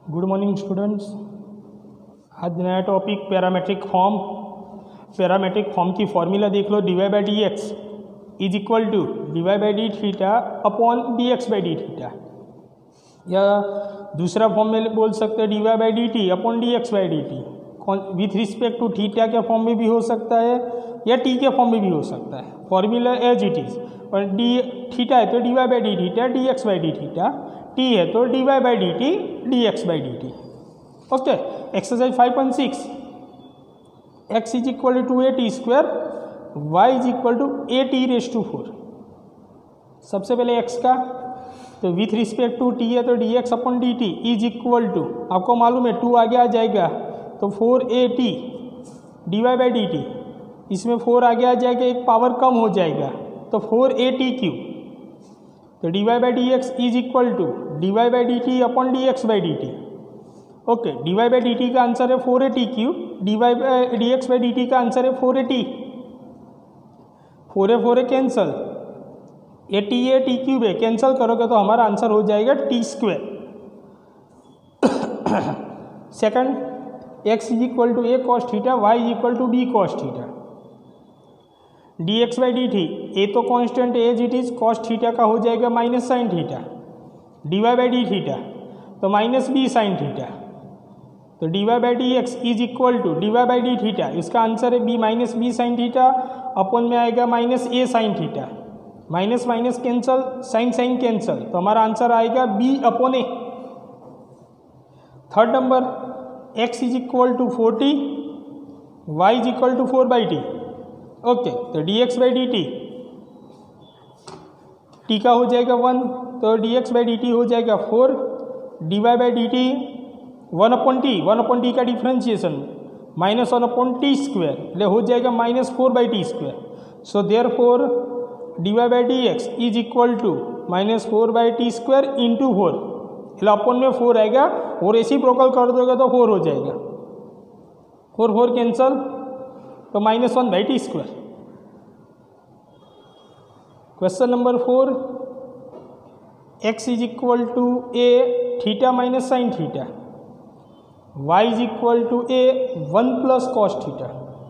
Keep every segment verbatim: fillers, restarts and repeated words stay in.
Good morning students. आज नया topic parametric form. Parametric form की फॉर्मूला देख लो। D y by d x is equal to d y by d theta upon d x by d theta, या दूसरा form में बोल सकते हैं d y by d t upon d x by d t. With respect to theta के form में भी हो सकता है या टी के फॉर्म में भी हो सकता है। Formula as it is. और डी थीटा है तो d y by d theta d x by d theta, t है तो d y by d t d x by d t. Okay, exercise five point six, x is equal to a t square y is equal to a t raise to four. सबसे पहले x का तो with respect to t है तो d x upon d t is equal to, आपको मालूम है two आगे आ जाएगा तो four a t d y by d t, इसमें फोर आगे आ जाएगा, एक पावर कम हो जाएगा तो फोर ए टी क्यू। तो d y by d x is equal to d y by d t upon d x by d t. Okay, d y by d t का आंसर है four a t cube, d y by d x by d t का answer है four a t. Four a four a cancel, a t a t cube है, cancel करोगे तो हमारा answer हो जाएगा t square. Second, x is equal to a cos theta y is equal to b cos theta. D x by d t, a तो constant as it is, cos theta का हो जाएगा minus sine theta, d y by d theta तो minus b sine theta. तो d y by d x is equal to d y by d theta, इसका answer है b minus b sine theta, अपन में आएगा minus a sine theta. Minus minus cancel, sine sine cancel, तो हमारा answer आएगा b upon a. Third number, x is equal to forty y is equal to four by T. Okay, तो d x by d t, t का हो जाएगा one तो d x by d t हो जाएगा four, d y by d t one upon t, one upon t का differentiation minus one upon t square, એટલે हो जाएगा minus four by t square. So there four d y by d x is equal to minus four by t square into four, એટલે अपन में four आएगा और ऐसी प्रोकल कर दोगे तो फोर हो जाएगा, फोर फोर कैंसल तो minus one by t square. Question number four, x is equal to a theta minus sine theta, y is equal to a one plus cos theta.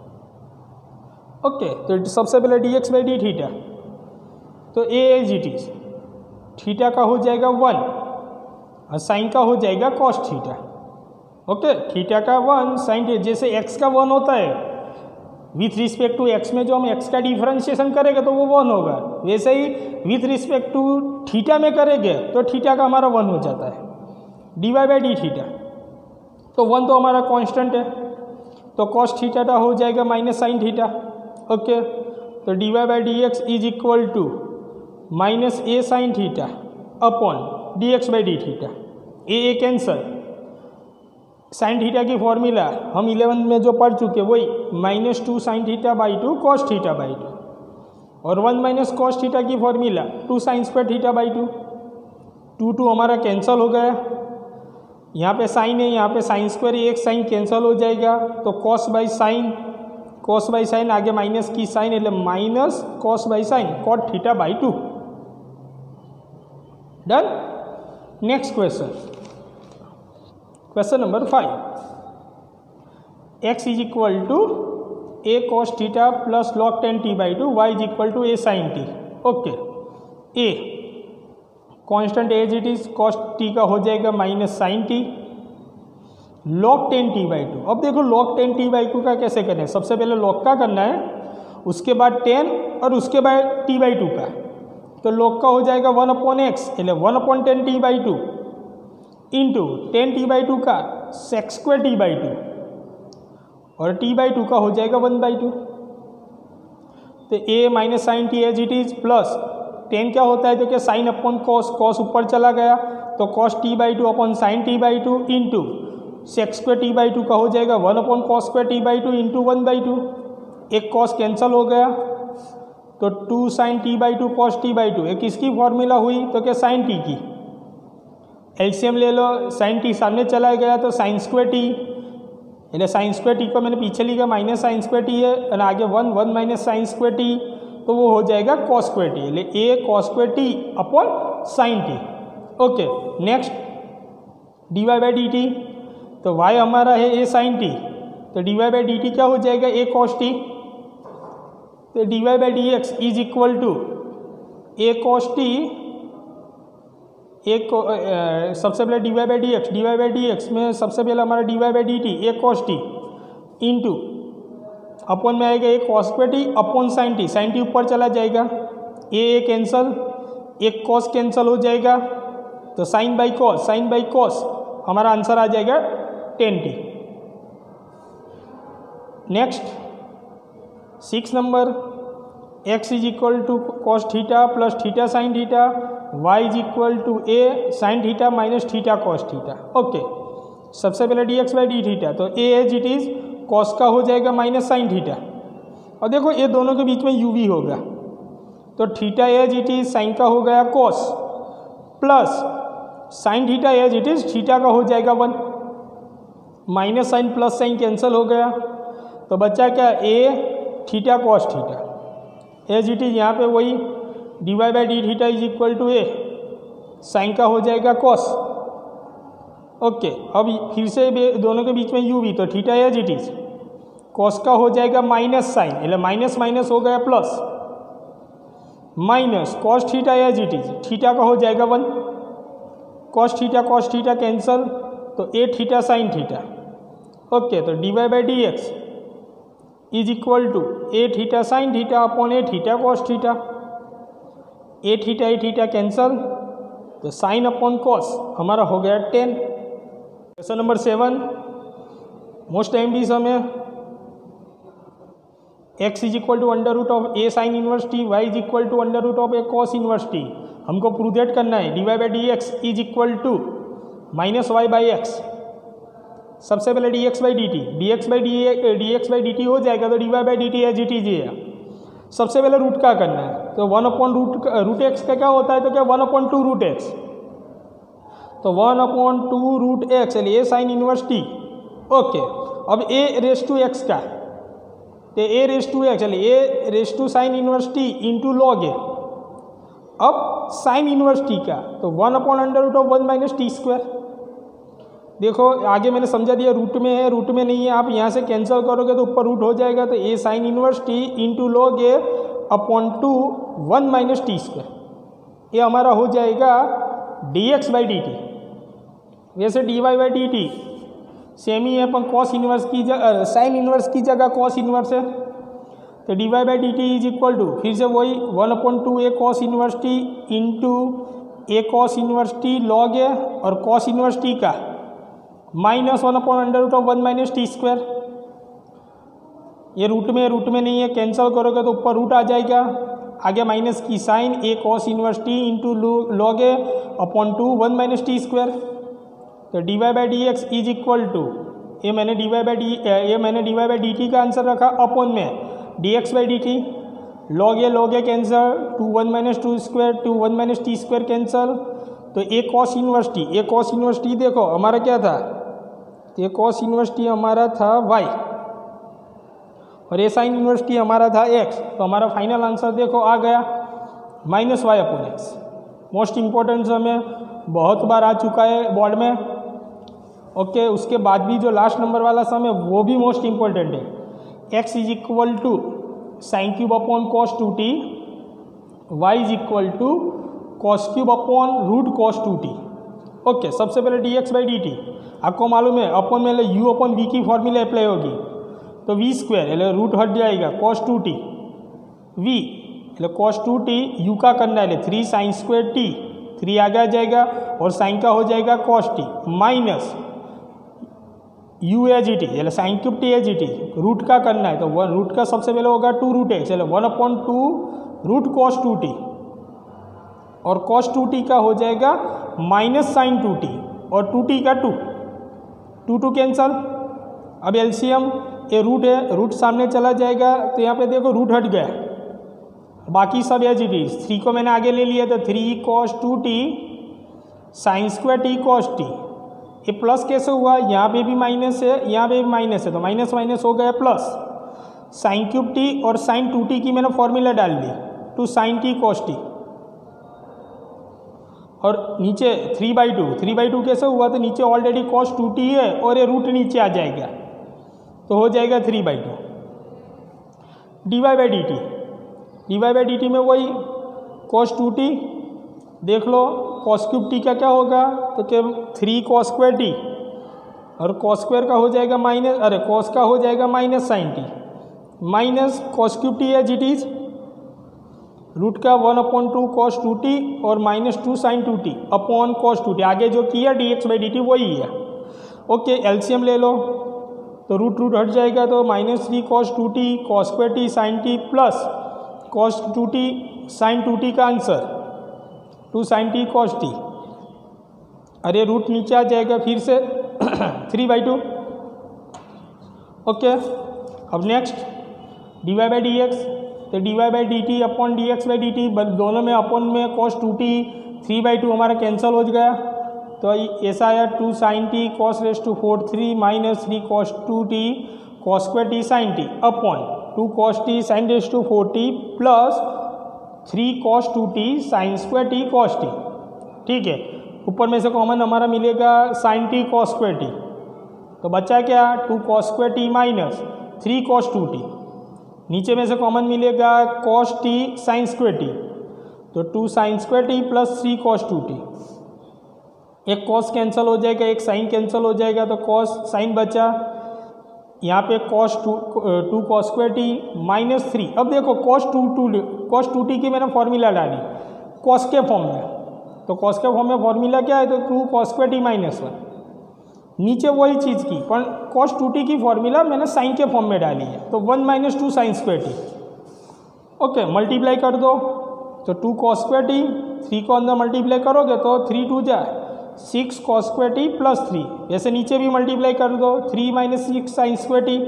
Okay, तो सबसे पहले d x by d theta, तो a as it is, theta का हो जाएगा one और sine का हो जाएगा कॉस थीटा। ओके, थीटा का वन, साइन जैसे एक्स का वन होता है विथ रिस्पेक्ट टू एक्स में जो हम एक्स का डिफरेंशिएशन करेंगे तो वो वन होगा, वैसे ही विथ रिस्पेक्ट टू थीटा में करेंगे तो थीटा का हमारा वन हो जाता है। D y by d theta तो वन तो हमारा कांस्टेंट है तो कॉस थीटा का हो जाएगा माइनस साइन थीटा। ओके, तो d y by d x is equal to minus a sine theta upon d x by d theta, a a cancel, sine theta की formula हम eleventh में जो पढ़ चुके वही minus two sine theta by two cos theta by two, और one minus cos theta की formula two sine square theta by two. Two two हमारा कैंसल हो गया, यहाँ पे साइन है, यहाँ पे साइन स्क्वायर, एक साइन कैंसल हो जाएगा तो cos by sine, cos by sine आगे माइनस की साइन એટલે minus cos by sine cot theta by two. Done. Next question, question number five, x is equal to a cos theta plus log tan t by two, y is equal to a sine t. Okay, a constant as it is, cos t का हो जाएगा minus sine t, log tan t by two. अब देखो log tan t by two का कैसे करें, सबसे पहले लॉग का करना है, उसके बाद टेन और उसके बाद टी बाई टू का। तो लॉग का हो जाएगा वन अपॉन एक्स, એટલે one upon tan t by two into tan t by two का sec square t by two, और टी बाई टू का हो जाएगा वन बाई टू। तो a minus sine t as it is plus tan क्या होता है तो क्या साइन अपॉन कॉस, कॉस ऊपर चला गया तो cos t by two upon sine t by two into sec square t by two का हो जाएगा one upon cos square t by two into one by two. एक कॉस कैंसल हो गया तो two sine t by two cos t by two, एक किसकी formula हुई तो क्या साइन टी की, एलसीएम ले लो, साइन टी सामने चला गया तो साइन स्क्वायर टी, એટલે साइन स्क्वायर टी को मैंने पीछे लिखा माइनस साइन स्क्वायर टी है और आगे one one minus sine square t तो वो हो जाएगा कॉस स्क्वायर टी, એટલે a cos square t upon sine t. Okay, next d y by d t, तो y हमारा है ए साइन टी, तो d y by d t क्या हो जाएगा ए कॉस टी, तो d y by d x is equal to a cos t, एक सबसे पहले d y by d x, d y by d x में सबसे पहले हमारा d y by d t a cos t into upon में आएगा a cos square t upon sine t, sine t ऊपर चला जाएगा, ए ए कैंसल, एक कॉस कैंसल हो जाएगा, तो sine by cos, sine by cos हमारा आंसर आ जाएगा tan t. Next six number, x is equal to cos theta plus theta sine theta, y is equal to a sine theta minus theta cos theta. Okay, सबसे पहले d x by d theta, तो a as it is cos का हो जाएगा minus sine theta, और देखो ये दोनों के बीच में यू भी होगा, तो theta as it is sine का हो गया cos, plus sine theta as it is theta का हो जाएगा one, minus sine plus sine cancel हो गया, तो बच्चा क्या a theta cos theta as it is यहाँ पे वही d y by d theta is equal to a sine का हो जाएगा कॉस। ओके, अब फिर से दोनों के बीच में यू भी, तो theta as it is cos का हो जाएगा माइनस साइन, એટલે माइनस माइनस हो गया plus, minus cos theta as it is theta का हो जाएगा one, cos theta cos theta cancel, तो a theta sine theta. Okay, तो d y by d x is equal to a theta sine theta upon a theta cos theta, a theta a theta cancel, तो sine upon cos हमारा हो गया ten. Question number seven, most time भी समय x is equal to under root of a sine inverse t, y is equal to under root of a cos inverse t. हमको prove that करना है d y by d x is equal to minus y by x. सबसे पहले d x by d t, d x by d d x by d t हो जाएगा, तो d y by d t as it is है। सबसे पहले root का करना है, तो one upon root root x का क्या होता है, तो क्या one upon two root x, तो one upon two root x a sine inverse t. Okay, अब ए रेस टू एक्स का, तो a raise to x a raise to sine inverse t into log a, अब sine inverse t का, तो one upon under root of one minus t square. देखो आगे मैंने समझा दिया, रूट में है रूट में नहीं है, आप यहाँ से कैंसिल करोगे तो ऊपर रूट हो जाएगा, तो a sine inverse t into log a upon two one minus t square, ये हमारा हो जाएगा d x by d t. वैसे d y by d t same ही है, अपन कॉस इनवर्स की जगह साइन इनवर्स की जगह कॉस इनवर्स है, तो d y by d t is equal to फिर से वही one upon two a cos inverse t into a cos inverse t log a, और कॉस इनवर्स टी का minus one upon under root of one minus t square. ये root में root में नहीं है, कैंसिल करोगे तो ऊपर रूट आ जाएगा, आगे माइनस की sine a cos inverse t into log a upon two one minus t square, तो d y by d x is equal to ये मैंने डी वाई बाई डी ये मैंने d y by d t का answer रखा upon में d x by d t, log a log a cancel, two one minus two square two one minus t square cancel, तो a cos inverse T a cos inverse t देखो हमारा क्या था, ये cos inverse T हमारा था y, और ये साइन इनवर्स टी हमारा था x, तो हमारा फाइनल आंसर देखो आ गया minus y upon x. Most important हमें बहुत बार आ चुका है बोर्ड में। ओके, उसके बाद भी जो लास्ट नंबर वाला सम है वो भी मोस्ट इम्पोर्टेंट है। x is equal to sine cube upon cos two t, y is equal to cos cube upon root cos two t. Okay, सबसे पहले d x by d t आपको मालूम है अपॉन में यू अपॉन वी की formula apply होगी, तो v square root हट जाएगा cos two t v cos two t u का करना है three sine square t, three आगे आ जाएगा और साइन का हो जाएगा cos t minus u as it is sine cube t as it is, root का करना है तो वन रूट का सबसे पहले होगा two root x one upon two root cos two t, और कॉस टू टी का हो जाएगा माइनस साइन टू टी, और टू टी का टू टू टू कैंसल। अब एलसीएम ये रूट है, रूट सामने चला जाएगा, तो यहाँ पे देखो रूट हट गया, बाकी सब एज इट इज, थ्री को मैंने आगे ले लिया तो three cos two t sine square t cos t, ये प्लस कैसे हुआ, यहाँ पे भी माइनस है यहाँ पे भी माइनस है, तो माइनस माइनस हो गया प्लस, साइन क्यूब टी और साइन टू टी की मैंने फॉर्मूला डाल दी two sine t cos t. और नीचे three by two three by two कैसे हुआ, तो नीचे ऑलरेडी कॉस टू टी है और ये रूट नीचे आ जाएगा, तो हो जाएगा three by two. D y by d t, d y by d t में वही कॉस टू टी, देख लो कॉस क्यूब टी का क्या होगा, तो क्या थ्री कॉस स्क्वायर टी, और कॉस स्क्वायर का हो जाएगा माइनस, अरे कॉस का हो जाएगा minus sine t, minus cos cube t as it is, root का one upon two cos two t और minus two sine two t upon cos two t, आगे जो किया d x by d t वही है। Okay, LCM ले लो, तो root root हट जाएगा, तो minus three cos two t cos square t sine t plus cos two t sine two t का answer two sine t cos t, अरे root नीचे आ जाएगा फिर से थ्री बाई टू। ओके, अब next d y by d x, तो d y by d t upon d x by d t, दोनों में अपॉन में cos two t three by two हमारा कैंसिल हो गया, तो ऐसा आया two sine t cos raise to four three minus three cos two t cos square t sine t upon two cos t sine raise to four t plus three cos two t sine square t cos t. ठीक है, ऊपर में से common हमारा मिलेगा sine t cos square t, तो बचा क्या two cos square t minus three cos two t, नीचे में से कॉमन मिलेगा cos t sine square t, तो two sine square t plus three cos two t, एक कॉस कैंसिल हो जाएगा, एक साइन कैंसिल हो जाएगा, तो कॉस साइन बचा, यहाँ पे cos two two cos square t minus three. अब देखो cos two two cos two t की मैंने फॉर्मूला डाली कॉस के फॉर्म में, तो कॉस के फॉर्म में फॉर्मूला क्या है, तो two cos square t minus one, नीचे वही चीज़ की पर कॉस टू टी की फॉर्मूला मैंने साइन के फॉर्म में डाली है, तो one minus two sine square t. Okay, multiply कर दो, तो two cos square t, three को अंदर मल्टीप्लाई करोगे तो थ्री टू जाए six cos square t plus three, वैसे नीचे भी मल्टीप्लाई कर दो, three minus six sine square t.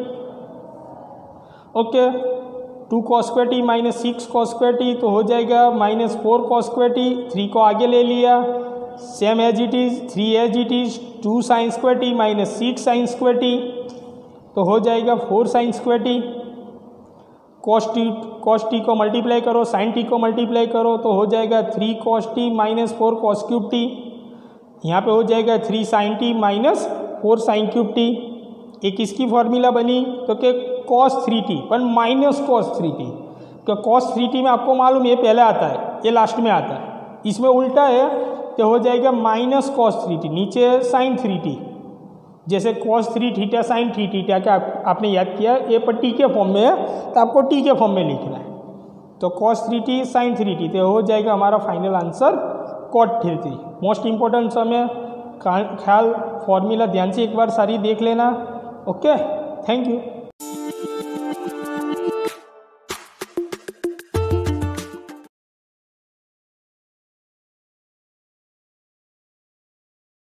Okay, two cos square t minus six cos square t, तो हो जाएगा minus four cos square t, three को आगे ले लिया, same as it is, three as it is, two sine square t minus six sine square t, तो हो जाएगा four sine square t. Cos t cos t को multiply करो, sine t को मल्टीप्लाई करो, तो हो जाएगा three cos t minus four cos cube T, यहाँ पे हो जाएगा three sine t minus four sine cube t. एक इसकी फॉर्मूला बनी, तो कि कॉस थ्री टी पर माइनस कॉस थ्री टी, तो कॉस थ्री टी में आपको मालूम ये पहले आता है, ये लास्ट में आता है, इसमें उल्टा है, तो हो जाएगा माइनस कॉस थ्री टी, नीचे साइन थ्री टी, जैसे cos three theta sine three theta क्या आप, आपने याद किया, ये पर टी के फॉर्म में है, तो आपको टी के फॉर्म में लिखना है, तो cos three t sine three t, तो हो जाएगा हमारा final answer cot three three. Most important sum है, ख्याल फॉर्मूला ध्यान से एक बार सारी देख लेना। Okay, thank you.